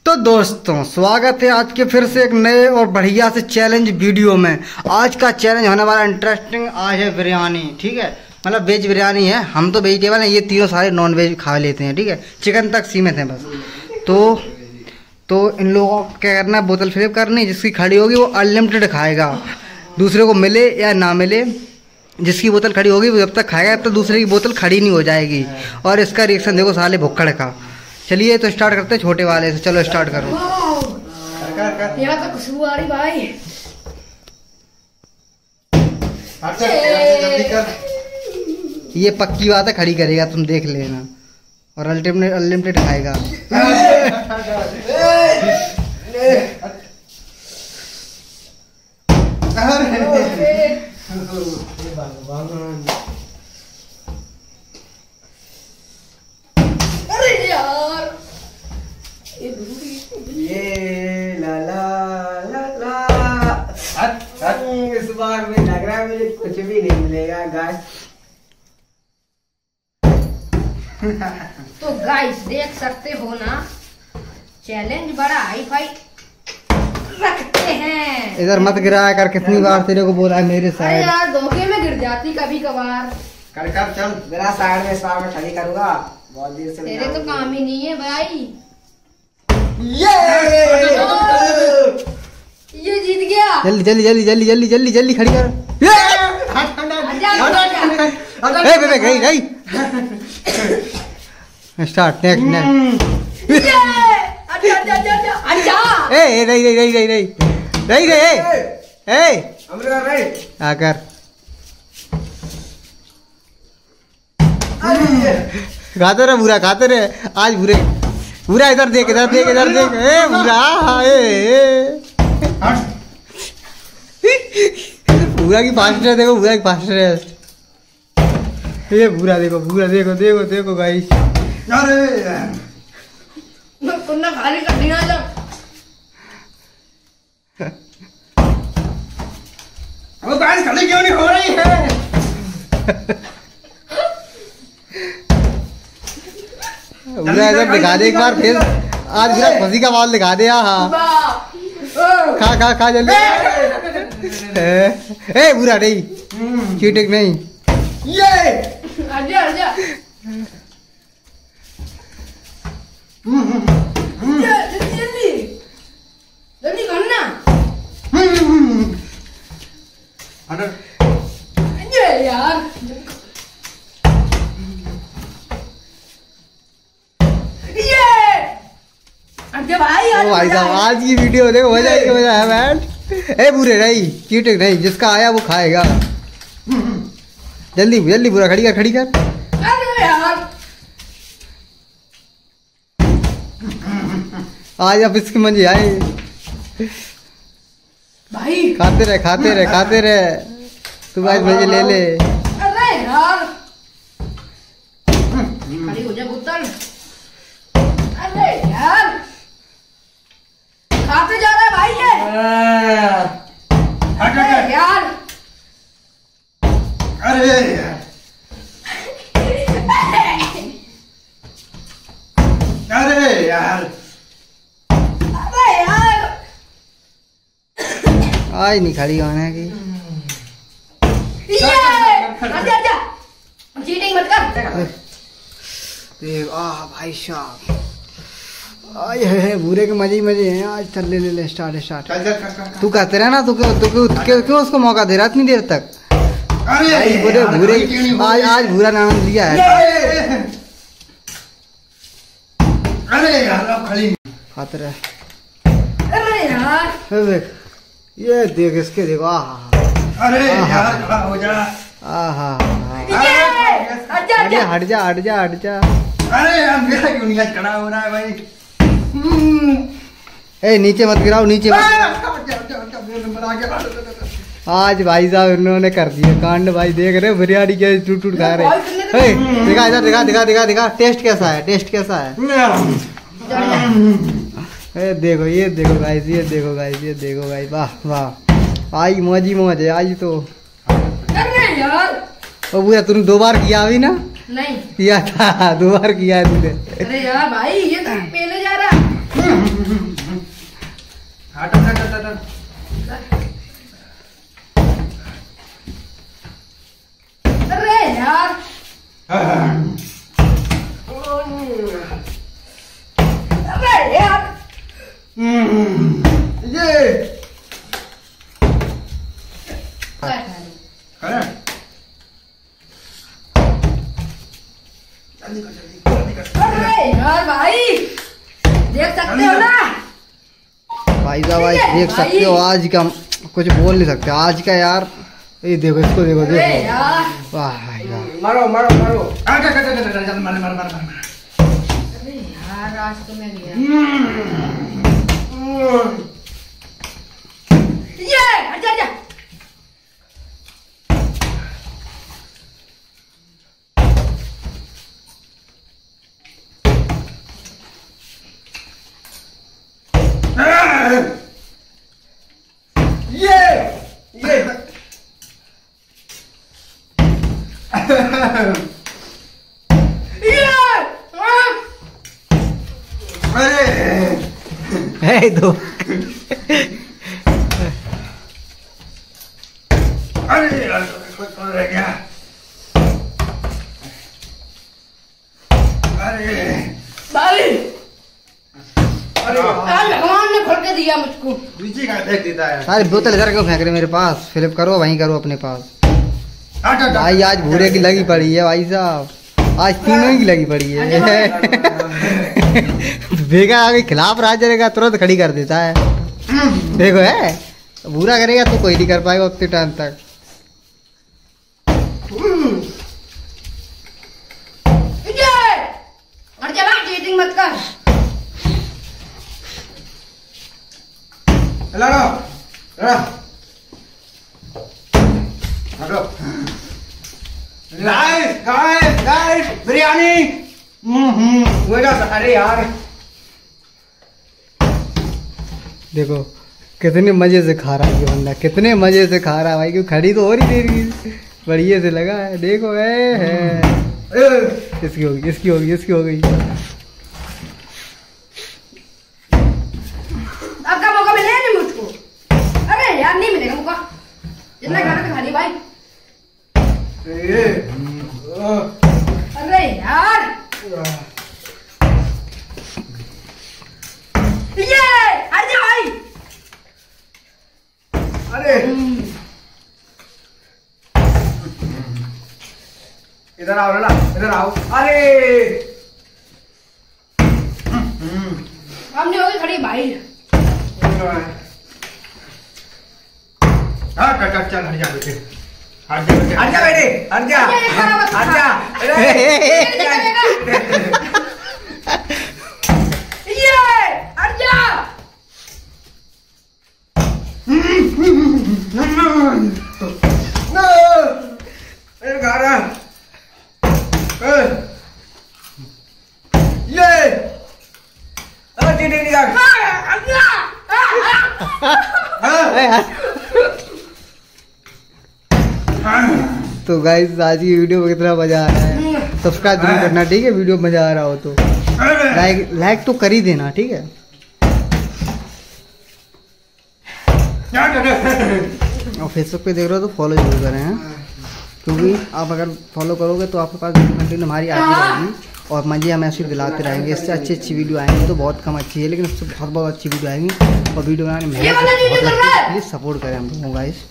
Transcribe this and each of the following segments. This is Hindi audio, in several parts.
तो दोस्तों स्वागत है आज के फिर से एक नए और बढ़िया से चैलेंज वीडियो में। आज का चैलेंज होने वाला इंटरेस्टिंग। आज है बिरयानी, ठीक है, मतलब वेज बिरयानी है। हम तो वेजिटेबल हैं, ये तीनों सारे नॉन वेज खा लेते हैं, ठीक है, चिकन तक सीमित हैं बस। तो इन लोगों को क्या करना है, बोतल फ्लिप करनी, जिसकी खड़ी होगी वो अनलिमिटेड खाएगा, दूसरे को मिले या ना मिले। जिसकी बोतल खड़ी होगी वो जब तक खाएगा तब तक दूसरे की बोतल खड़ी नहीं हो जाएगी। और इसका रिएक्शन देखो साले भुक्कड़ का। चलिए तो स्टार्ट करते हैं छोटे वाले से। चलो स्टार्ट करो। यहाँ तो खुशबू आ रही भाई। ये पक्की बात है, खड़ी करेगा, तुम देख लेना। और अनलिमिटेड खाएगा। अरे यार ये ला ला ला ला। इस बार में लग रहा है मुझे कुछ भी नहीं मिलेगा गाइस। तो गाइस देख सकते हो ना, चैलेंज बड़ा हाई फाई रखते हैं। इधर मत गिराया कर, कितनी बार तेरे को बोला है मेरे अरे साइड। यार धोखे में गिर जाती कभी कभार। कर चल मेरा साइड में, इस बार में खड़ी करूंगा। बहुत देर से तेरे तो काम ही नहीं है भाई। ये जीत गया। जल्दी जल्दी जल्दी जल्दी जल्दी जल्दी जल्दी खड़ी कर। गई स्टार्ट। नेक्स्ट ए नहीं नहीं नहीं नहीं नहीं नहीं नहीं ए आकर खाते रहे बुरा, खाते रहे आज बुरे। बुरा इधर देख, इधर देख, इधर देख। ए बुरा पूरा की फास्ट है, देखो पूरा की फास्ट है। ये बुरा देखो, बुरा देखो, देखो देखो गाइस। अरे कुन्ना खाली कर दिया जब। वो गाइस खड़ी क्यों नहीं हो रही है? बुरा इधर दिखा दे एक बार फिर। आज पूरा फंसी का बाल दिखा दे। हाँ खा खा खा जल्दी। ए बुरा नहीं, चीटिंग नहीं। ये आजा आजा। जल्दी जल्दी जल्दी करना। ये यार ये आजा भाई। ओ भाई साहब आज की वीडियो देखो, मजा ही मजा है मैन। ए बुरे नहीं, चीटिंग नहीं, जिसका आया वो खाएगा। जल्दी जल्दी बुरा खड़ी कर, खड़ी कर। अरे यार आज अब इसके मजे आए। भाई खाते रहे खाते रहे खाते रहे। तू आज मजे ले ले। अरे यार खड़ी हो जा बोतल। अरे यार खाते जा रहा है भाई ये। अरे यार अरे अरे यार अरे यार आज नहीं खड़ी होने की। ये आजा आजा, चीटिंग मत कर। देख भाई साहब, आए है बुरे के मजे ही मजे हैं आज। चल ले ले ले, स्टार्ट स्टार्ट। तू कहते रहे ना, तू क्यों उसको मौका दे रहा इतनी देर तक। अरे बुरे बुरे आज बुरा नाम लिया है। अरे यार अब खड़ी। खाते रहे। अरे यार देख, ये देख इसके देखो। अरे यार खड़ा हो जा। आहा ये आजा आजा। हट जा हट जा हट जा। अरे यार मेरा क्यों नहीं खड़ा हो रहा है भाई? ए नीचे मत गिराओ, नीचे मत। आज भाई साहब इन्होंने कर दिया कांड। भाई देख रहे हो बिरयानी क्या टूट टूट खा रहे। दिखा इधर, दिखा दिखा दिखा दिखा। टेस्ट कैसा है, टेस्ट कैसा है। ए देखो, ये देखो गाइस, ये देखो गाइस, ये देखो गाइस। वाह वाह, आज मौज ही मौज है आज तो। अरे यार ओ बुआ तुमने 2 बार किया अभी ना? नहीं किया था, 2 बार किया है तूने। अरे यार भाई ये तो पहले जा रहा। ये अरे यार भाई देख सकते हो ना भाई साहब आज देख सकते हो आज का कुछ बोल नहीं सकते आज का यार। ये देखो इसको देखो अरे देखो यार वाह भाई वाह। मारो मारो मारो अरे यार आज तो मैं गया ये अच्छा अच्छा है दो भाई भगवान ने खोल के दिया मुझको। नीचे का फेंक देता है। सारी बोतल इधर क्यों फेंक रहे मेरे पास? फिलिप करो वहीं करो अपने पास। भाई आज भूरे की लगी पड़ी है भाई साहब, आज तीनों की लगी पड़ी है। भेगा आगे खिलाफ राज रहेगा तुरंत खड़ी कर देता है। देखो है बुरा करेगा तो कोई नहीं कर पाएगा उतने टाइम तक। चीटिंग मत कर। लड़ो लड़ो गाइस गाइस गाइस बिरयानी। अरे यार देखो कितने मजे से खा रहा है ये बंदा, कितने मजे से खा रहा है भाई। क्यों खड़ी तो हो रही देरी बढ़िया से लगा है। देखो है इसकी होगी इसकी होगी इसकी हो गई। अब का मौका मिलेगा नहीं मुझको। अरे यार नहीं मिलेगा मौका, जितना खाना तो खा लिया भाई। अरे यार ये अरे भाई अरे इधर आओ ना इधर आओ। अरे हमने होगी खड़ी भाई। चल हट जा बेटे हट जा बेटे हट जा बेटे हट जा हट जा। ये हट जा। तो गाइस आज की वीडियो में कितना मजा आ रहा है सब्सक्राइब जरूर करना ठीक है। वीडियो मजा आ रहा हो तो लाइक तो कर ही देना ठीक है। और फेसबुक पे देख रहे हो तो फॉलो जरूर करें हैं, क्योंकि आप अगर फॉलो करोगे तो आपके पास कंटेंट हमारी आती रहेगी और मजे हम ऐसे दिलाते रहेंगे। इससे अच्छी अच्छी वीडियो आएंगी तो बहुत कम अच्छी है, लेकिन उससे बहुत बहुत अच्छी वीडियो आएंगी और वीडियो बनाने में प्लीज़ सपोर्ट करें हम लोगों गाइस।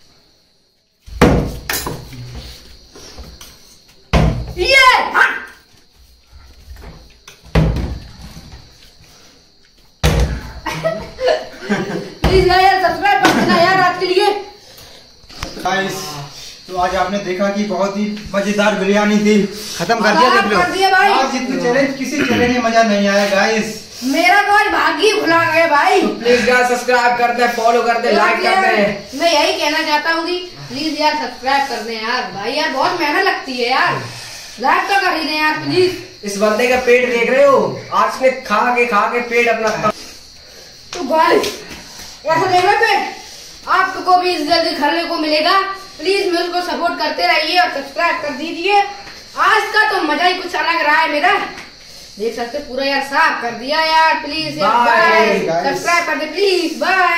प्लीज यार सब्सक्राइब कर देना यार आज के लिए। गाइस तो आज आपने देखा कि बहुत ही मजेदार बिरयानी थी। खत्म कर दिया देख लो। कर दिया भाई। आज इतने चैलेंज किसी चैलेंज में मजा नहीं आया गाइस। मेरा तो आज भाग्य खुला गया भाई। तो प्लीज यार सब्सक्राइब कर दे, फॉलो कर दे, लाइक कर दे। मैं यही कहना चाहता हूँ कि प्लीज यार सब्सक्राइब कर दे यार भाई। यार बहुत मेहनत लगती है यार, लाइक तो कर ही दे यार प्लीज। इस बंदे का पेट देख रहे हो, आज ने खा के पेट अपना। तो गाइस ऐसा देख रहे पेट आपको भी जल्दी खाने को मिलेगा। प्लीज मुझको सपोर्ट करते रहिए और सब्सक्राइब कर दीजिए। आज का तो मजा ही कुछ अलग रहा है मेरा। देख सकते पूरा यार साफ कर दिया यार। प्लीज यार सब्सक्राइब कर दे प्लीज। बाय।